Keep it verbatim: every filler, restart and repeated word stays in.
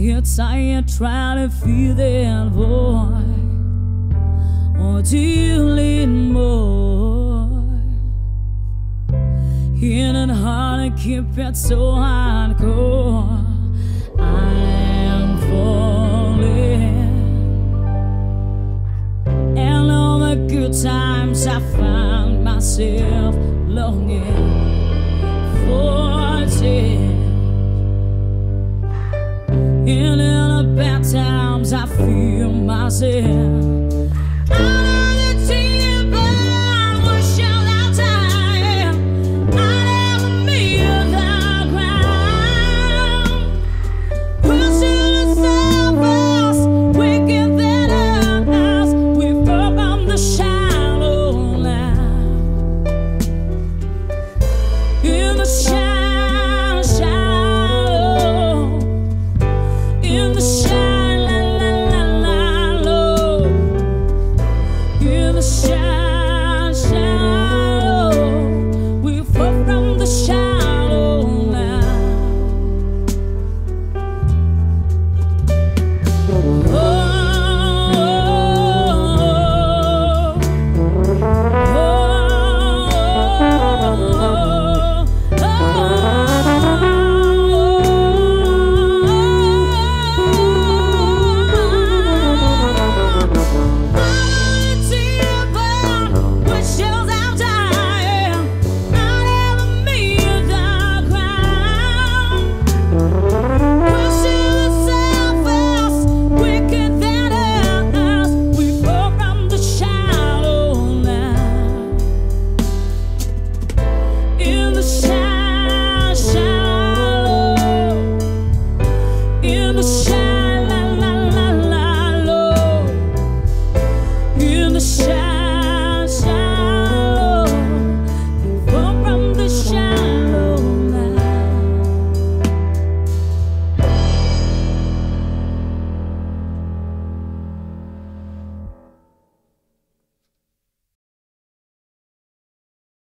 get tired trying to fill that void? Or do you need more? Hitting hard and keep it so hardcore. I'm falling, and all the good times I find myself longing for it. And in the bad times I feel myself